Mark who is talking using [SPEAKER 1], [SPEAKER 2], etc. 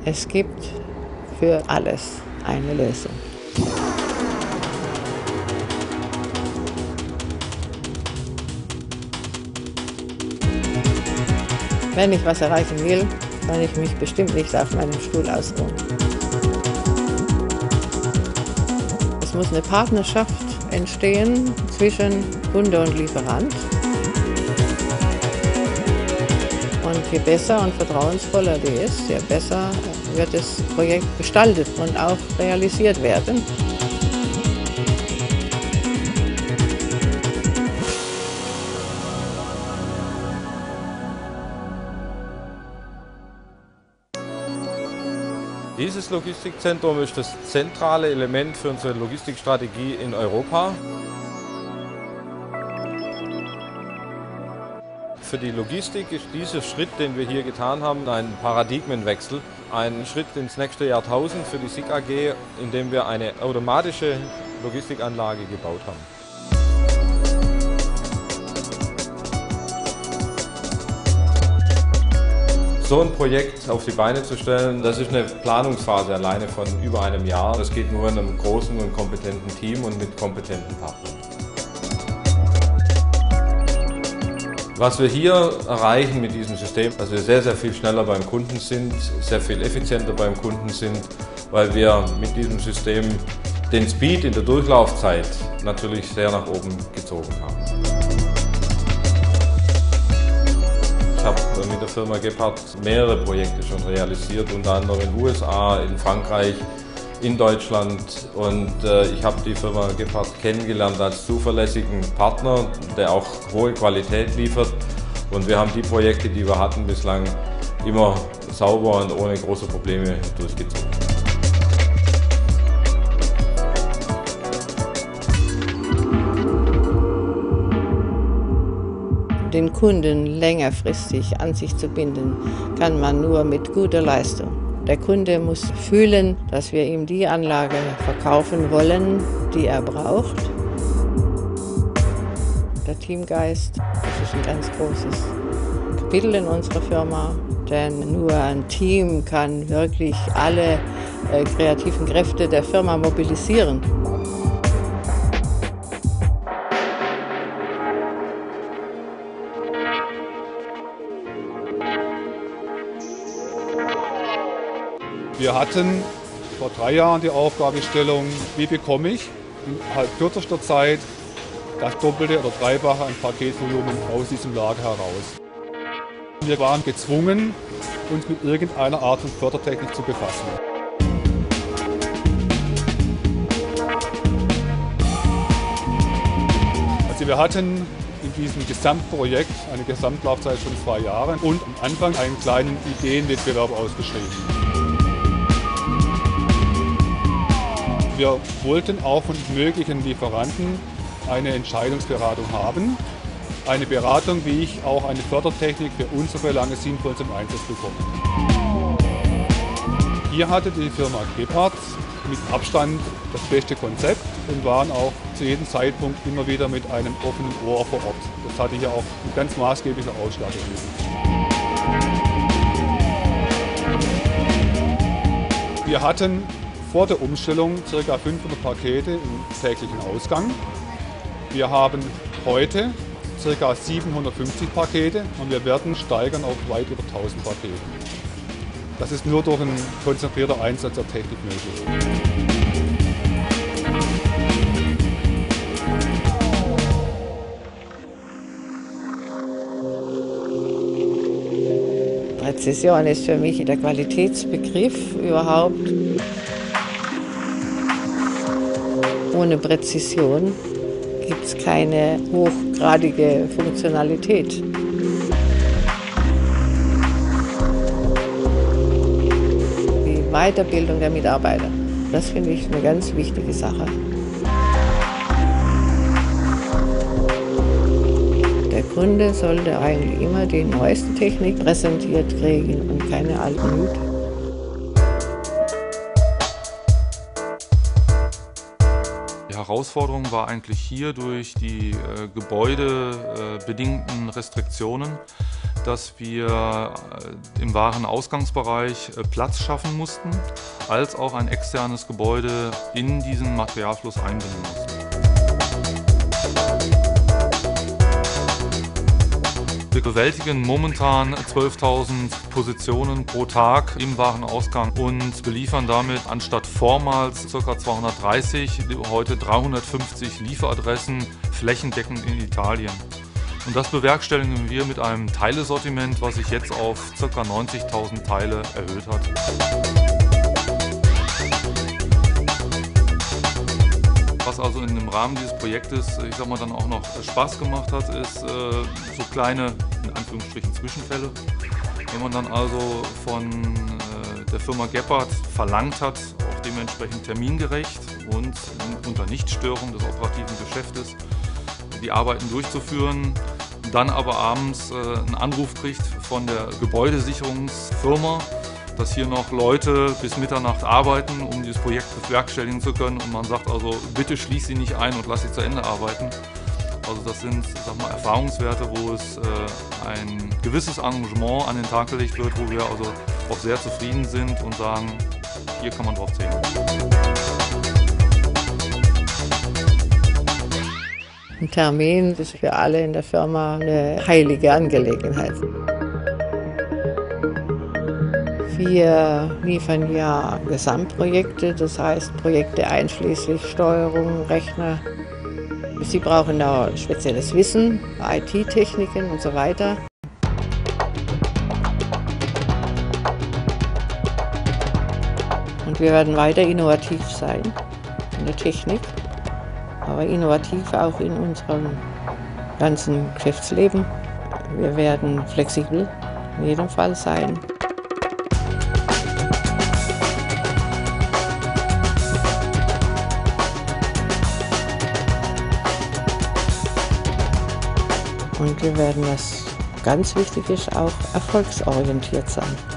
[SPEAKER 1] Es gibt für alles eine Lösung. Wenn ich was erreichen will, kann ich mich bestimmt nicht auf meinem Stuhl ausruhen. Es muss eine Partnerschaft entstehen zwischen Kunde und Lieferant. Und je besser und vertrauensvoller die ist, je besser wird das Projekt gestaltet und auch realisiert werden.
[SPEAKER 2] Dieses Logistikzentrum ist das zentrale Element für unsere Logistikstrategie in Europa. Für die Logistik ist dieser Schritt, den wir hier getan haben, ein Paradigmenwechsel, ein Schritt ins nächste Jahrtausend für die SICK AG, indem wir eine automatische Logistikanlage gebaut haben. So ein Projekt auf die Beine zu stellen, das ist eine Planungsphase alleine von über einem Jahr. Das geht nur in einem großen und kompetenten Team und mit kompetenten Partnern. Was wir hier erreichen mit diesem System, dass wir sehr, sehr viel schneller beim Kunden sind, sehr viel effizienter beim Kunden sind, weil wir mit diesem System den Speed in der Durchlaufzeit natürlich sehr nach oben gezogen haben. Ich habe mit der Firma Gebhardt mehrere Projekte schon realisiert, unter anderem in den USA, in Frankreich, in Deutschland, und ich habe die Firma Gebhardt kennengelernt als zuverlässigen Partner, der auch hohe Qualität liefert, und wir haben die Projekte, die wir hatten, bislang immer sauber und ohne große Probleme durchgezogen.
[SPEAKER 1] Den Kunden längerfristig an sich zu binden, kann man nur mit guter Leistung. Der Kunde muss fühlen, dass wir ihm die Anlage verkaufen wollen, die er braucht. Der Teamgeist, das ist ein ganz großes Kapitel in unserer Firma, denn nur ein Team kann wirklich alle kreativen Kräfte der Firma mobilisieren.
[SPEAKER 3] Wir hatten vor 3 Jahren die Aufgabenstellung, wie bekomme ich in kürzester Zeit das Doppelte oder Dreifache an Paketvolumen aus diesem Lager heraus. Wir waren gezwungen, uns mit irgendeiner Art von Fördertechnik zu befassen. Also wir hatten in diesem Gesamtprojekt eine Gesamtlaufzeit von 2 Jahren und am Anfang einen kleinen Ideenwettbewerb ausgeschrieben. Wir wollten auch von möglichen Lieferanten eine Entscheidungsberatung haben. Eine Beratung, wie ich auch eine Fördertechnik für unsere Belange sinnvoll zum Einsatz bekomme. Hier hatte die Firma Gebhardt mit Abstand das beste Konzept und waren auch zu jedem Zeitpunkt immer wieder mit einem offenen Ohr vor Ort. Das hatte hier auch einen ganz maßgeblichen Ausschlag gegeben. Wir hatten vor der Umstellung ca. 500 Pakete im täglichen Ausgang. Wir haben heute ca. 750 Pakete und wir werden steigern auf weit über 1000 Pakete. Das ist nur durch einen konzentrierten Einsatz der Technik möglich.
[SPEAKER 1] Präzision ist für mich der Qualitätsbegriff überhaupt. Ohne Präzision gibt es keine hochgradige Funktionalität. Die Weiterbildung der Mitarbeiter, das finde ich eine ganz wichtige Sache. Der Kunde sollte eigentlich immer die neueste Technik präsentiert kriegen und keine alten Hüte.
[SPEAKER 4] Die Herausforderung war eigentlich hier durch die gebäudebedingten Restriktionen, dass wir im Warenausgangsbereich Platz schaffen mussten, als auch ein externes Gebäude in diesen Materialfluss einbinden mussten. Wir bewältigen momentan 12.000 Positionen pro Tag im Warenausgang und beliefern damit anstatt vormals ca. 230, heute 350 Lieferadressen flächendeckend in Italien. Und das bewerkstelligen wir mit einem Teilesortiment, was sich jetzt auf ca. 90.000 Teile erhöht hat. Was also in dem Rahmen dieses Projektes, ich sag mal, dann auch noch Spaß gemacht hat, ist so kleine, in Anführungsstrichen, Zwischenfälle. Wenn man dann also von der Firma Gebhardt verlangt hat, auch dementsprechend termingerecht und unter Nichtstörung des operativen Geschäftes die Arbeiten durchzuführen, dann aber abends einen Anruf kriegt von der Gebäudesicherungsfirma, dass hier noch Leute bis Mitternacht arbeiten, um dieses Projekt bewerkstelligen zu können. Und man sagt also, bitte schließ sie nicht ein und lass sie zu Ende arbeiten. Also das sind, sag mal, Erfahrungswerte, wo es ein gewisses Engagement an den Tag gelegt wird, wo wir also auch sehr zufrieden sind und sagen, hier kann man drauf zählen.
[SPEAKER 1] Ein Termin ist für alle in der Firma eine heilige Angelegenheit. Wir liefern ja Gesamtprojekte, das heißt Projekte einschließlich Steuerung, Rechner. Sie brauchen da spezielles Wissen, IT-Techniken und so weiter. Und wir werden weiter innovativ sein in der Technik, aber innovativ auch in unserem ganzen Geschäftsleben. Wir werden flexibel in jedem Fall sein. Und wir werden, was ganz wichtig ist, auch erfolgsorientiert sein.